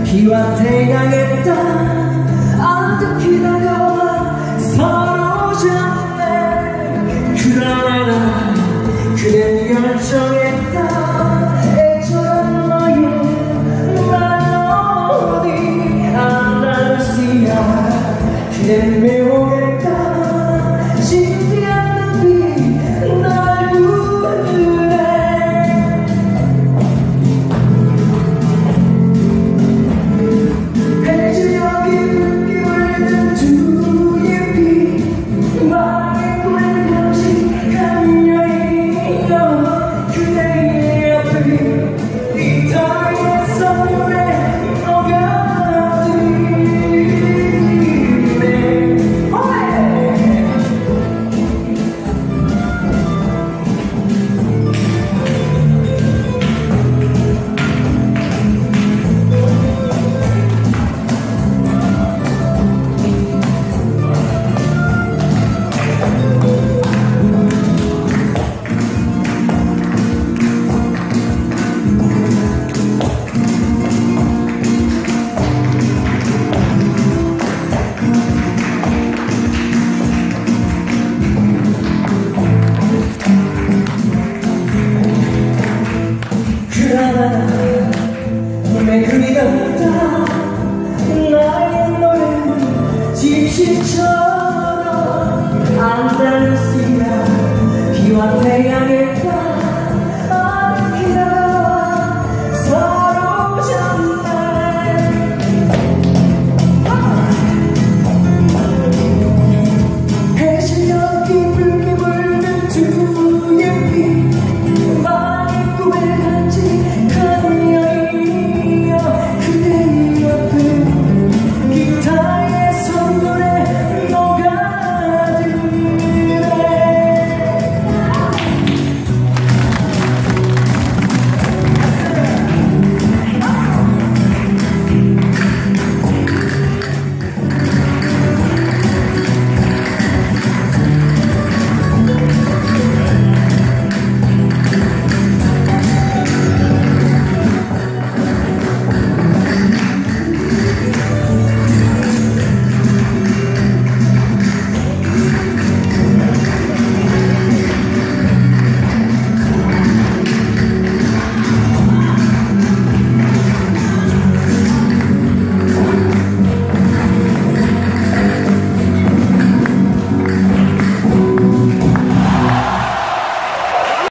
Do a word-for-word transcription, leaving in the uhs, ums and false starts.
비와 태양의 땅 아득히 다가와 사로잡네. 그러나 난 그댄 결정했다. 애처럼 너의 멜로디 안달루시아 그댄 외우겠다. 신비한 눈빛 날 부르네. 해질녘이 붉게 물든 두 잎이 마음의 꿈을 간직한 여인이여 그대의 앞을 이 땅의 선물에 녹여드리네. 꿈에 그리웠다. 나의 노래는 집시처럼 안달루시아 비와 태양의